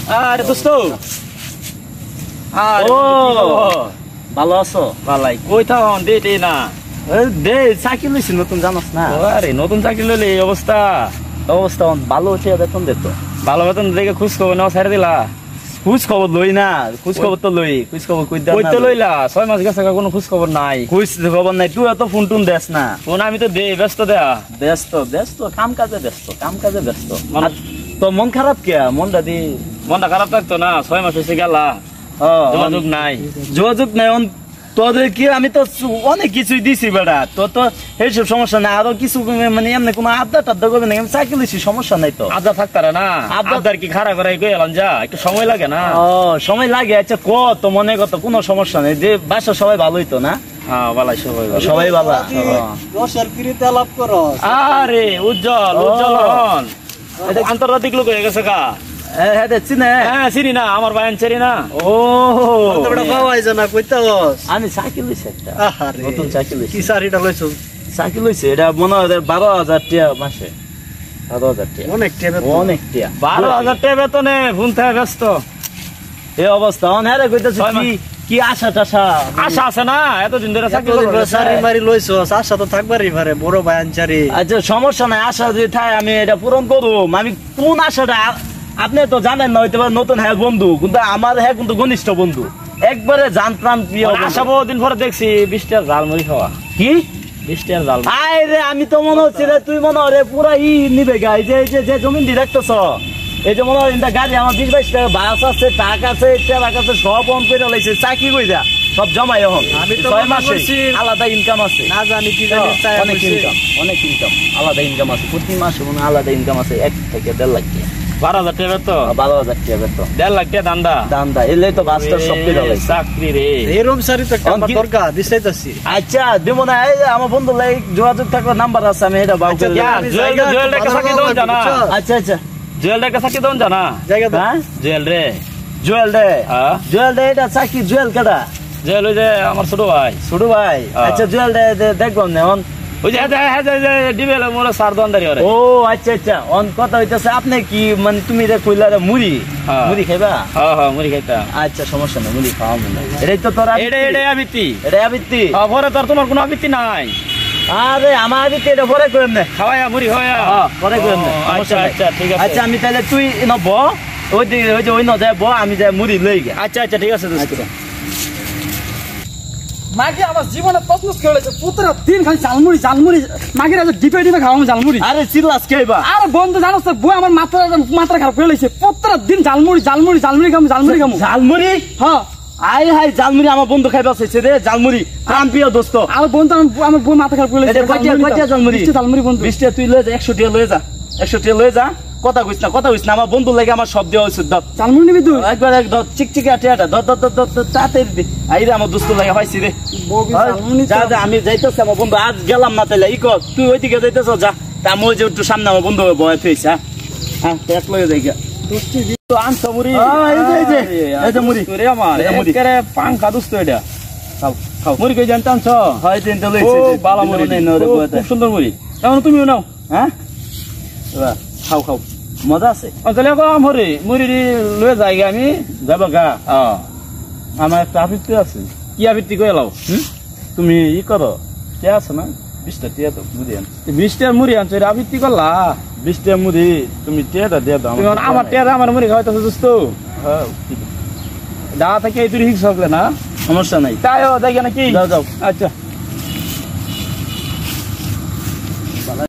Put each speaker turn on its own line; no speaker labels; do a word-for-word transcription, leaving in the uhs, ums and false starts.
আরে দোস্ত
ও ভালো আছো?
ভালাই কই থাও দে দে না
দে চাকরি লইছি নতুন জানাস না?
আরে নতুন চাকরি লইলে এই অবস্থা
অবস্থা ভালো হচ্ছে বেতন দিত
ভালো বেতন দেখে খোঁজ খবর নাও ছেড়ে দিলা
খোঁজ খবর লই না খোঁজ খবর তো লই খোঁজ খবর কই দাও
কইতে লইলা ছয় মাস গেছে কোনো খোঁজ খবর নাই
খোঁজ খবর নাই তুই এত ফোন টোন দেস না
ফোন আমি তো দে ব্যস্ত দেয়া
ব্যস্ত ব্যস্ত কাম কাজে ব্যস্ত কাম কাজে ব্যস্ত তো মন খারাপ কে মনটা দি
মনটা খারাপ থাকতো না ছয় মাস হয়েছে গেলা যোগাযোগ নাই
যোগাযোগ নাই তোদের কি আমি তো অনেক কিছুই দিছি বেড়া তো তো এইসব সমস্যা নাই আরো কিছু মানে এমনি কোনো আড্ডা টাড্ডা করবে না আমি চাকরি দিছি সমস্যা নাই তো
আড্ডা থাকতারে না আড্ডার কি খারাপ করে গিয়ে এলাম যা একটু সময় লাগে না
ও সময় লাগে আচ্ছা ক তো মনে কত কোনো সমস্যা নেই যে বাসা সবাই ভালোই তো না
হ্যাঁ ভালো সবাই
সবাই ভালো
রসের পিড়িতে আলাপ করো
আরে উজ্জ্বল উজ্জ্বল এটা আন্তর্জাতিক লোক হয়ে গেছে গা
হ্যাঁ দেখছি না
হ্যাঁ চিনি না আমার বায়ান চিনি না
ও
না কইতে
আমি সাইকেল লইছি একটা নতুন সাইকেল
কি সারিটা লইছো
সাইকেল লইছি এটা মনে হয় বারো হাজার টাকা মাসে বারো হাজার টাকা
অনেক টাকা
অনেক টাকা
বারো হাজার টাকা বেতনে ফোন থেকে ব্যস্ত
এই অবস্থা হ্যাঁ রে কইতেছি কি কি আশা টাশা
আশা আছে না এতদিন ধরে
সারি মারি লইছো আশা তো থাকবারই পারে বড় বায়ান চারি
আচ্ছা সমস্যা নাই আশা যদি থাকে আমি এটা পূরণ করুম আমি কোন আশাটা আপনি তো জানেন না হইতে পারে নতুন হ্যাঁ বন্ধু কিন্তু আমার হ্যাঁ কিন্তু ঘনিষ্ঠ বন্ধু একবারে জান প্রাণ প্রিয়
আশা বহুদিন পরে দেখছি বিশ টাকার ঝালমুড়ি খাওয়া
কি
বিশ টাকার ঝাল
আয় রে আমি তো মনে হচ্ছে রে তুই মনে হয় পুরা ই নিবে গা এই যে যে জমিন ডিরেক্টরছ এই যে মনে হয় গাড়ি আমার বিশ বাইশ টাকা বাস আছে টাকা আছে টাকা আছে সব অন করে লাইছে চাকরি কইরা সব জমাই এখন
আমি তো
ছয় মাসে আলাদা ইনকাম আছে
না জানি কি জানি
অনেক ইনকাম অনেক ইনকাম আলাদা ইনকাম আছে প্রতি মাসে মনে আলাদা ইনকাম আছে এক থেকে দেড় লাখ টাকা
বারো হাজার টাকা তো
বারো হাজার টাকা বেতন
দেড় লাখ টাকা দান্দা
দান্দা এলে তো বাসটা সব পেয়ে
চাকরি রে
এরকম সারি তো একটা দরকার দিছাইতাছি
আচ্ছা দেব না এই আমার বন্ধু লাই যোগাযোগ থাকার নাম্বার আছে আমি এটা বাউ করে
জুয়েলটাকে সাকি দন জানা
আচ্ছা আচ্ছা
জুয়েলটাকে সাকি দন জানা
জায়গা হ্যাঁ
জুয়েল রে
জুয়েল রে
হ্যাঁ
জুয়েল রে এটা চাকি জুয়েল কেডা
জুয়েল ওই যে আমার ছোট ভাই
ছোট ভাই আচ্ছা জুয়েল রে দেখবো না অন
ওই যে ডিবেল মোর সার দোকানদারি ওরে
ও আচ্ছা আচ্ছা অন কথা হইতাছে আপনি কি মানে তুমি রে কইলা রে মুড়ি মুড়ি খাইবা
হ্যাঁ হ্যাঁ মুড়ি খাইতা
আচ্ছা সমস্যা নাই মুড়ি খাওয়া মনে এটাই তো তোর
এটা এটা আবৃত্তি
এটা আবৃত্তি
হ্যাঁ পরে তোর তোমার কোনো আবৃত্তি নাই
আরে আমার আবৃত্তি এটা পরে করেন না
খাওয়ায়া মুড়ি খাওয়ায়া
হ্যাঁ পরে করেন না
আচ্ছা আচ্ছা ঠিক আছে
আচ্ছা আমি তাহলে তুই ন ব ওই দিকে ওই যে ওই ন যায় ব আমি যাই মুড়ি লই গে
আচ্ছা আচ্ছা ঠিক আছে দোস্ত
মাকে আমার জীবনে প্রশ্ন করেছে পুত্র দিন খালি জালমুড়ি জালমুড়ি মাকে ডিপে ডিপে খাওয়া জালমুড়ি
আরে চিল্লাস খাইবা
আর বন্ধু জানোস তো বই আমার মাত্রা মাত্রা খারাপ করে লইছে পুত্র দিন জালমুড়ি জালমুড়ি জালমুড়ি খামু জালমুড়ি খামু
জালমুড়ি
হ্যাঁ
আই হাই জালমুড়ি আমার বন্ধু খাইবা চাইছে রে জালমুড়ি প্রাণ প্রিয় দোস্ত
আর বন্ধু আমার বই মাথা খারাপ করে লইছে
কয়টা কয়টা জালমুড়ি
জালমুড়ি বন্ধু
বিশ টাকা তুই লয়ে যা একশো টাকা লয়ে যা একশো টাকা লয়ে যা কথা কইছ না কথা কইছ না আমার বন্ধু লাগে আমার সব দেওয়া হইছে দাও
জালমুড়ি নিবি তুই
একবার এক ধর চিকচিকে আটিয়াটা ধর ধর ধর ধর তাড়াতাড়ি দে আই রে আমার দোস্ত লাগে পাইছি রে যা যা আমি যাইতেছি আমার বন্ধু আজ গেলাম না তাইলে ই কর তুই ওইদিকে যাইতেছ যা তা আমি ওই যে একটু সামনে আমার বন্ধু বয় থইছ হ্যাঁ হ্যাঁ এক লয়ে যাই গা
তো আনছো মুড়ি
এই যে এই যে এই যে মুড়ি
রে আমার একেবারে পাঙ্কা দোস্ত এটা খাও খাও মুড়ি কই জানতাম ছ
হয় তিন তো লইছে
বালা মুড়ি
নেই নরে বয়তে
খুব সুন্দর মুড়ি এখন তুমিও নাও
হ্যাঁ
বাহ খাও খাও
মজা আছে
তাহলে আমরে মুড়ি লয়ে যাই আমি যাব গা আমার একটা আবৃত্তি আছে কি আবৃত্তি করে লাও
তুমি ই করো কে আছে না বিশটা টিয়া তো মুড়ি আন
বিশ টাকার মুড়ি আনছো এটা আবৃত্তি করলা
বিশ টাকা মুড়ি তুমি টিয়াটা দিয়ে দাও
আমার টিয়া আমার মুড়ি খাওয়াইতেছো দোস্ত
হ্যাঁ
যা থেকে এই তুই হিংস হবে না
সমস্যা নাই
তাই দেখে নাকি
যাও যাও
আচ্ছা